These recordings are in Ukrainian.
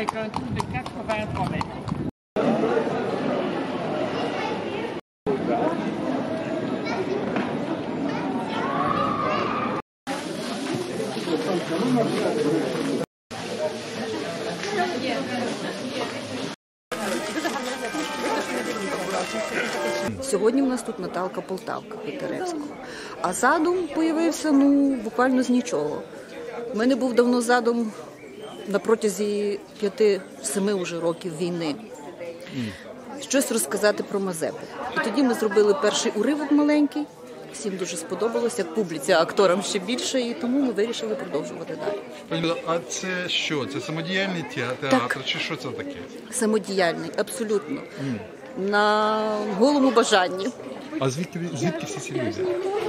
avec un trou de 83 mètres. Сьогодні у нас тут Наталка Полтавка Котляревського. А задум з'явився буквально з нічого. У мене був давно задум на протязі 5-7 уже років війни. Щось розказати про Мазепу. І тоді ми зробили перший уривок маленький. Всім дуже сподобалося, як публіці, а акторам ще більше, і тому ми вирішили продовжувати далі. А це що? Це самодіяльний театр чи що це таке? Самодіяльний, абсолютно. На голому бажанні. А звідки всі ці люди?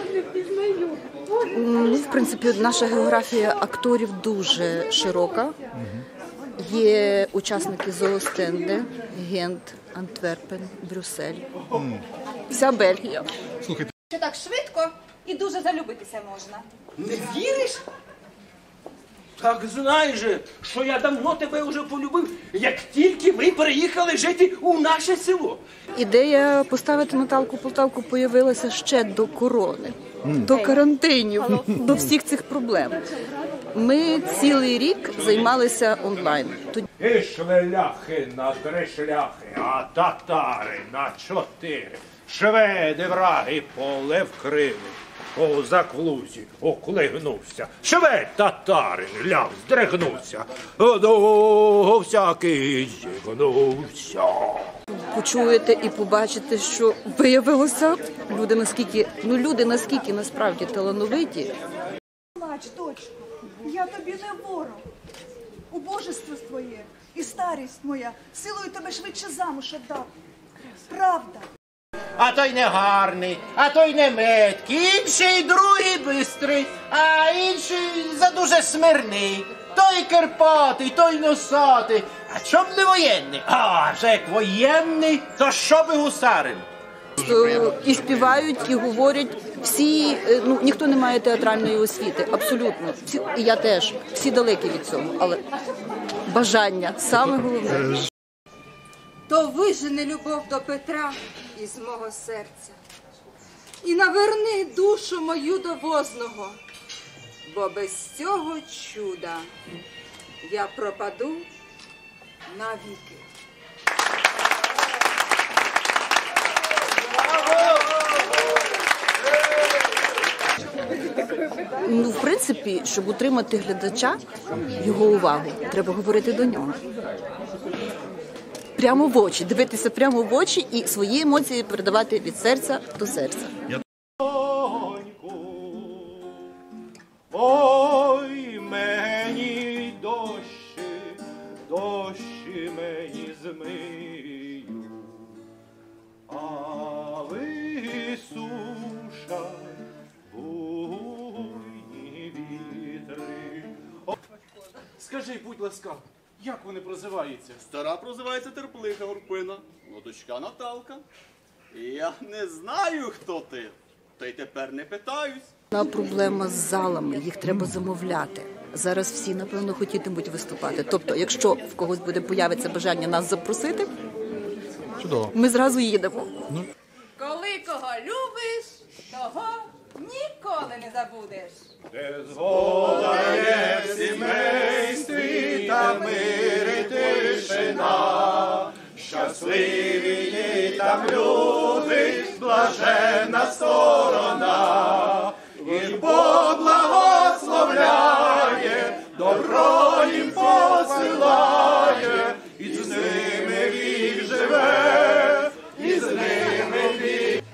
В принципі, наша географія акторів дуже широка. Є учасники з Остенде, Гент, Антверпен, Брюссель. Вся Бельгія. Слухайте. Що так швидко і дуже залюбитися можна. Не віриш? Так знаєш же, що я давно тебе вже полюбив, як тільки ви переїхали жити у наше село. Ідея поставити Наталку Полтавку появилася ще до корони, до карантинів, до всіх цих проблем. Ми цілий рік займалися онлайн. Ішли ляхи на 3 шляхи, а татари на 4. Шведи враги поле вкрили, козак в лузі оклигнувся. Швед татарин ляв здригнувся, довго всякий зігнувся. Почуєте і побачите, що виявилося, люди наскільки насправді талановиті. Плач, дочко, я тобі не ворог. Убожество твоє і старість моя силою тебе швидше замуж отдав. Правда. А той не гарний, а той не меткий, інший другий бистрий, а інший задуже смирний. Той керпатий, той носатий. А чом не воєнний? А вже як воєнний, то що би гусарин? І співають, і говорять всі, ніхто не має театральної освіти, абсолютно. І я теж, всі далекі від цього, але бажання, саме головне. То вижени любов до Петра із мого серця і наверни душу мою до возного, бо без цього чуда я пропаду навіки. В принципі, щоб утримати глядача, його увагу, треба говорити до нього. Прямо в очі, дивитися прямо в очі і свої емоції передавати від серця до серця. Ой, мені дощі мені змию, а ви суша, буйні вітри. Скажи, будь ласка, як вони прозиваються? Стара прозивається Терплиха Горпина, дочка Наталка. Я не знаю, хто ти, та й тепер не питаюсь. Проблема з залами, їх треба замовляти. Зараз всі, напевно, хотітимуть виступати. Тобто, якщо в когось буде появиться бажання нас запросити, ми зразу їдемо. Коли кого любиш, того ніколи не забудеш. Де згода є в сімействі, та мир і тишина, щасливі там люди, блаженна сторона, і Бог благословляє, добро їм посилає, і з ними вік живе, і з ними вік.